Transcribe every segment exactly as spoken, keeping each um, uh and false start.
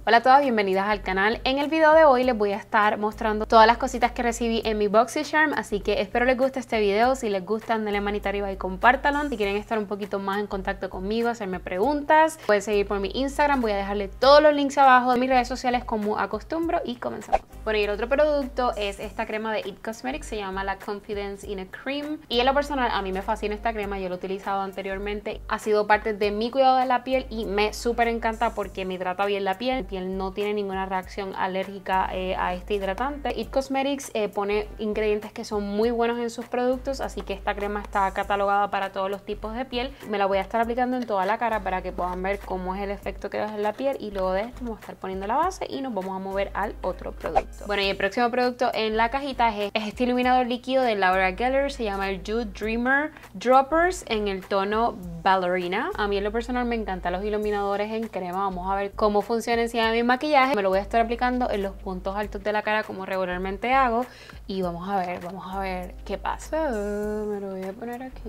Hola a todas, bienvenidas al canal. En el video de hoy les voy a estar mostrando todas las cositas que recibí en mi BoxyCharm, así que espero les guste este video. Si les gustan, denle manita arriba y compártanlo. Si quieren estar un poquito más en contacto conmigo, hacerme preguntas, pueden seguir por mi Instagram. Voy a dejarle todos los links abajo de mis redes sociales como acostumbro y comenzamos. Bueno, y el otro producto es esta crema de It Cosmetics, se llama la Confidence in a Cream. Y en lo personal, a mí me fascina esta crema, yo lo he utilizado anteriormente. Ha sido parte de mi cuidado de la piel y me súper encanta porque me hidrata bien la piel. No tiene ninguna reacción alérgica eh, a este hidratante. It Cosmetics eh, pone ingredientes que son muy buenos en sus productos, así que esta crema está catalogada para todos los tipos de piel. Me la voy a estar aplicando en toda la cara para que puedan ver cómo es el efecto que deja en la piel, y luego de esto vamos a estar poniendo la base y nos vamos a mover al otro producto. Bueno, y el próximo producto en la cajita es, es este iluminador líquido de Laura Geller, se llama el Jude Dreamer Droppers en el tono Ballerina. A mí en lo personal me encantan los iluminadores en crema. Vamos a ver cómo funciona encima de mi maquillaje. Me lo voy a estar aplicando en los puntos altos de la cara como regularmente hago, y vamos a ver, vamos a ver qué pasa. Me lo voy a poner aquí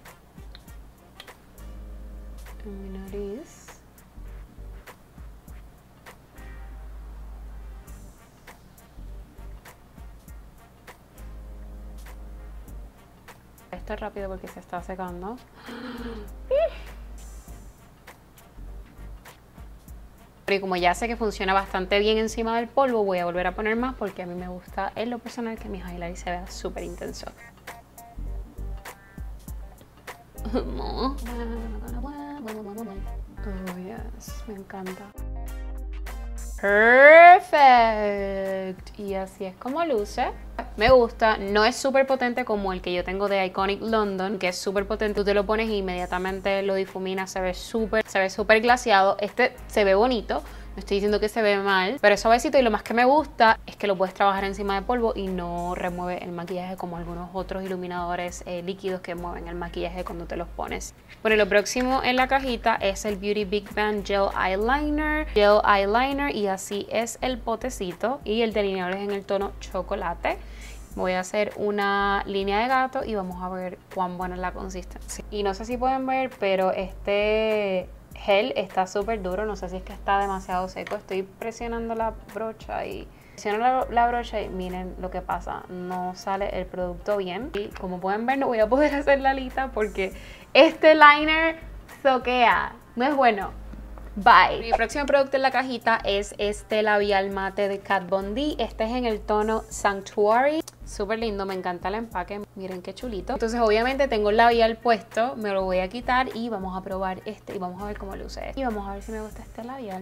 en mi nariz. Esto es rápido porque se está secando. Y como ya sé que funciona bastante bien encima del polvo, voy a volver a poner más porque a mí me gusta en lo personal que mi highlight se vea súper intenso. Oh yes, me encanta. Perfect. Y así es como luce. Me gusta, no es súper potente como el que yo tengo de Iconic London, que es súper potente. Tú te lo pones e inmediatamente lo difumina, se ve súper, se ve súper glaseado. Este se ve bonito, no estoy diciendo que se ve mal, pero es suavecito, y lo más que me gusta es que lo puedes trabajar encima de polvo y no remueve el maquillaje como algunos otros iluminadores eh, líquidos que mueven el maquillaje cuando te los pones. Bueno, lo próximo en la cajita es el Beauty Big Bang Gel Eyeliner, Gel Eyeliner, y así es el potecito, y el delineador es en el tono chocolate. Voy a hacer una línea de gato y vamos a ver cuán buena es la consistencia. Y no sé si pueden ver, pero este gel está súper duro. No sé si es que está demasiado seco. Estoy presionando la brocha y presiono la, la brocha y miren lo que pasa. No sale el producto bien. Y como pueden ver, no voy a poder hacer la lista porque este liner soquea. No es bueno. Bye. Mi próximo producto en la cajita es este labial mate de Kat Von D. Este es en el tono Sanctuary. Súper lindo, me encanta el empaque. Miren qué chulito. Entonces obviamente tengo el labial puesto, me lo voy a quitar y vamos a probar este y vamos a ver cómo luce. Y vamos a ver si me gusta este labial.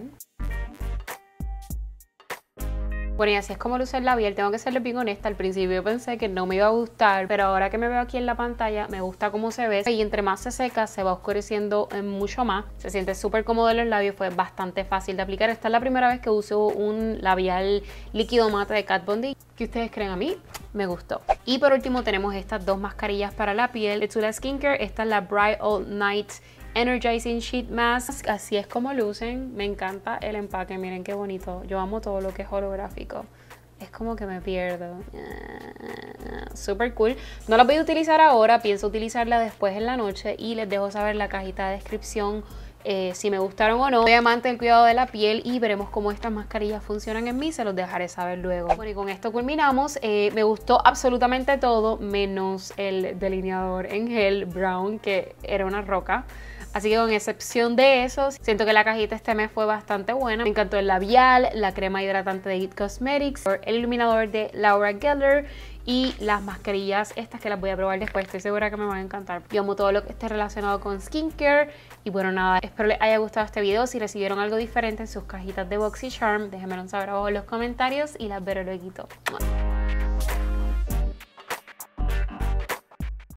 Bueno, y así es como luce el labial. Tengo que serles bien honesta, al principio pensé que no me iba a gustar, pero ahora que me veo aquí en la pantalla me gusta cómo se ve, y entre más se seca se va oscureciendo mucho más. Se siente súper cómodo en los labios, fue bastante fácil de aplicar. Esta es la primera vez que uso un labial líquido mate de Kat Von D. ¿Qué ustedes creen? A mí me gustó. Y por último tenemos estas dos mascarillas para la piel de Tula Skincare. Esta es la Bright All Night Energizing Sheet Mask. Así es como lucen. Me encanta el empaque, miren qué bonito. Yo amo todo lo que es holográfico. Es como que me pierdo. Uh, Súper cool. No la voy a utilizar ahora, pienso utilizarla después en la noche y les dejo saber en la cajita de descripción eh, si me gustaron o no. Soy amante del cuidado de la piel y veremos cómo estas mascarillas funcionan en mí. Se los dejaré saber luego. Bueno, y con esto culminamos. Eh, me gustó absolutamente todo menos el delineador en gel brown, que era una roca. Así que con excepción de eso, siento que la cajita este mes fue bastante buena. Me encantó el labial, la crema hidratante de It Cosmetics, el iluminador de Laura Geller y las mascarillas estas que las voy a probar después. Estoy segura que me van a encantar. Yo amo todo lo que esté relacionado con skincare. Y bueno, nada, espero les haya gustado este video. Si recibieron algo diferente en sus cajitas de BoxyCharm, déjenmelo saber abajo en los comentarios y las veré luego.